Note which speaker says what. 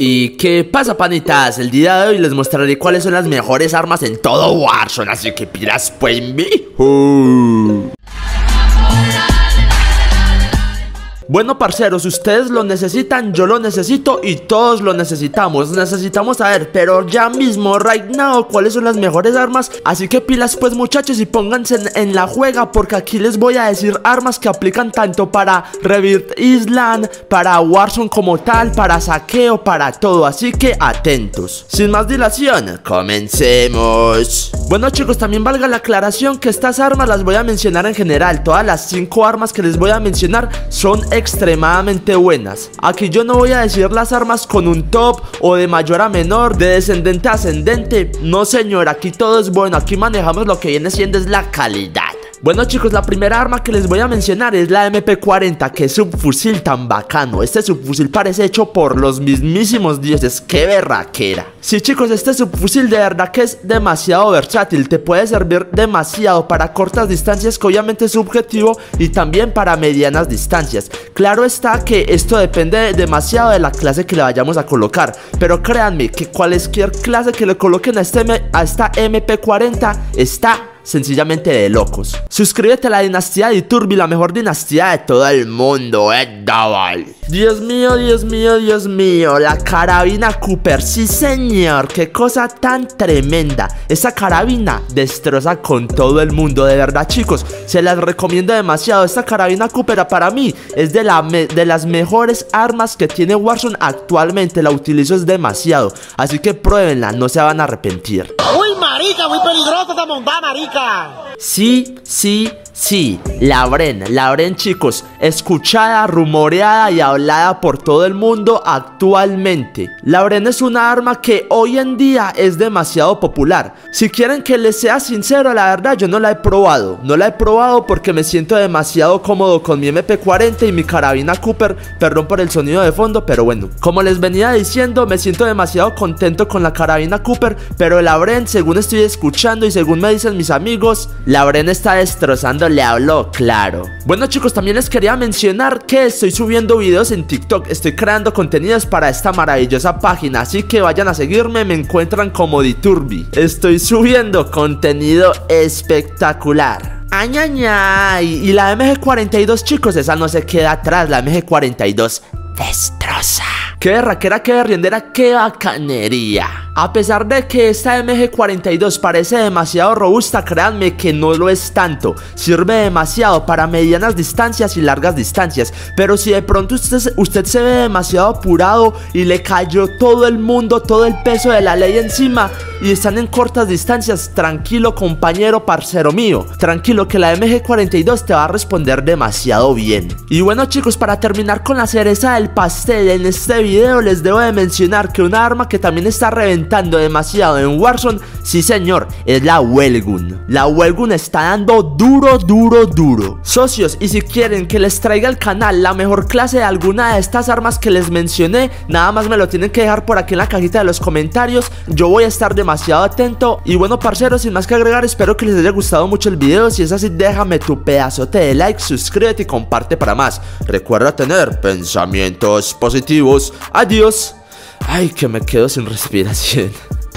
Speaker 1: ¿Y qué pasa, panitas? El día de hoy les mostraré cuáles son las mejores armas en todo Warzone, así que pilas pues mijo. Bueno, parceros, ustedes lo necesitan, yo lo necesito y todos lo necesitamos. Necesitamos saber, pero ya mismo, right now, cuáles son las mejores armas. Así que pilas pues, muchachos, y pónganse en la juega, porque aquí les voy a decir armas que aplican tanto para Rebirth Island, para Warzone como tal, para saqueo, para todo. Así que atentos. Sin más dilación, comencemos. Bueno, chicos, también valga la aclaración que estas armas las voy a mencionar en general. Todas las 5 armas que les voy a mencionar son extremadamente buenas. Aquí yo no voy a decir las armas con un top o de mayor a menor, de descendente a ascendente. No, señor, aquí todo es bueno. Aquí manejamos lo que viene siendo es la calidad. Bueno, chicos, la primera arma que les voy a mencionar es la MP40, que es un fusil tan bacano. Este subfusil parece hecho por los mismísimos dioses. ¡Qué berraquera! Sí, chicos, este subfusil de verdad que es demasiado versátil. Te puede servir demasiado para cortas distancias, que obviamente es subjetivo, y también para medianas distancias. Claro está que esto depende demasiado de la clase que le vayamos a colocar, pero créanme que cualquier clase que le coloquen a esta MP40 está sencillamente de locos. Suscríbete a la dinastía de Iturbi, la mejor dinastía de todo el mundo, Daval. Dios mío, Dios mío, Dios mío. La carabina Cooper, sí señor. Qué cosa tan tremenda. Esa carabina destroza con todo el mundo. De verdad, chicos, se las recomiendo demasiado. Esta carabina Cooper para mí es de las mejores armas que tiene Warzone actualmente. La utilizo es demasiado, así que pruébenla, no se van a arrepentir.
Speaker 2: Uy, marica, muy peligrosa esta montada, marica.
Speaker 1: Sí, sí, sí, la Bren, chicos, escuchada, rumoreada y hablada por todo el mundo actualmente. La Bren es una arma que hoy en día es demasiado popular. Si quieren que les sea sincero, la verdad yo no la he probado. No la he probado porque me siento demasiado cómodo con mi MP40 y mi carabina Cooper. Perdón por el sonido de fondo, pero bueno, como les venía diciendo, me siento demasiado contento con la carabina Cooper. Pero la Bren, según estoy escuchando y según me dicen mis amigos, la Bren está destrozando, le hablo claro. Bueno, chicos, también les quería mencionar que estoy subiendo videos en TikTok. Estoy creando contenidos para esta maravillosa página, así que vayan a seguirme, me encuentran como Diturbi. Estoy subiendo contenido espectacular. Ay, ay, ay. Y la MG42, chicos, esa no se queda atrás. La MG42 destroza. Qué berraquera, qué berriendera, qué bacanería. A pesar de que esta MG42 parece demasiado robusta, créanme que no lo es tanto. Sirve demasiado para medianas distancias y largas distancias. Pero si de pronto usted se ve demasiado apurado y le cayó todo el mundo, todo el peso de la ley encima, y están en cortas distancias, tranquilo, compañero, parcero mío, tranquilo, que la MG42 te va a responder demasiado bien. Y bueno, chicos, para terminar con la cereza del pastel, en este video les debo de mencionar que una arma que también está reventando demasiado en Warzone, sí señor, es la Wellgun. La Wellgun está dando duro, duro, duro. Socios, y si quieren que les traiga al canal la mejor clase de alguna de estas armas que les mencioné, nada más me lo tienen que dejar por aquí en la cajita de los comentarios. Yo voy a estar demasiado atento. Y bueno, parceros, sin más que agregar, espero que les haya gustado mucho el video. Si es así, déjame tu pedazote de like, suscríbete y comparte para más. Recuerda tener pensamientos positivos. Adiós. Ay, que me quedo sin respiración.